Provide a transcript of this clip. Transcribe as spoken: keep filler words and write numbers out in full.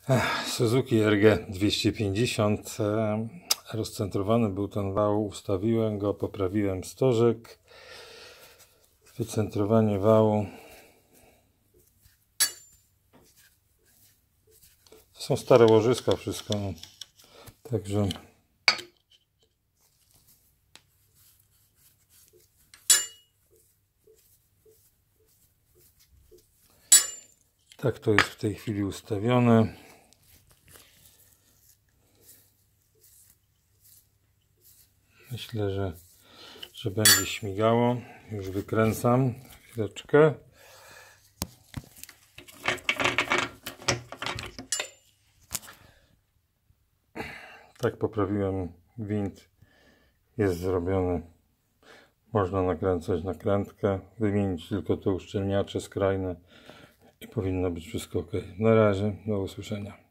Suzuki R G dwieście pięćdziesiąt. Rozcentrowany był ten wał, ustawiłem go, poprawiłem stożek, wycentrowanie wału. To są stare łożyska, wszystko, także tak to jest w tej chwili ustawione. Myślę, że, że będzie śmigało. Już wykręcam. Chwileczkę. Tak poprawiłem gwint. Jest zrobiony. Można nakręcać nakrętkę. Wymienić tylko te uszczelniacze skrajne i powinno być wszystko ok. Na razie. Do usłyszenia.